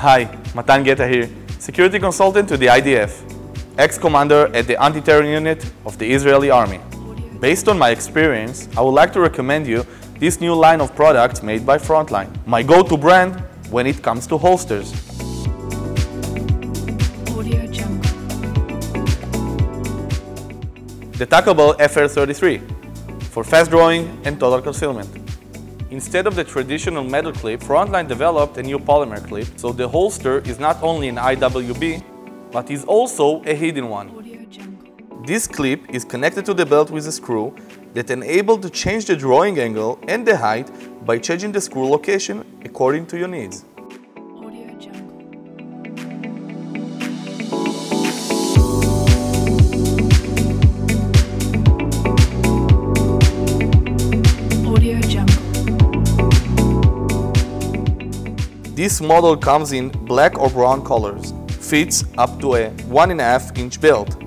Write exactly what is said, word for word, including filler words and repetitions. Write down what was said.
Hi, Matan Geta here, security consultant to the I D F, ex-commander at the anti-terror unit of the Israeli army. Based on my experience, I would like to recommend you this new line of products made by Frontline, my go-to brand when it comes to holsters. Detachable F R thirty-three for fast drawing and total concealment. Instead of the traditional metal clip, Frontline developed a new polymer clip, so the holster is not only an I W B, but is also a hidden one. This clip is connected to the belt with a screw that enables to change the drawing angle and the height by changing the screw location according to your needs. This model comes in black or brown colors, fits up to a one and a half inch belt,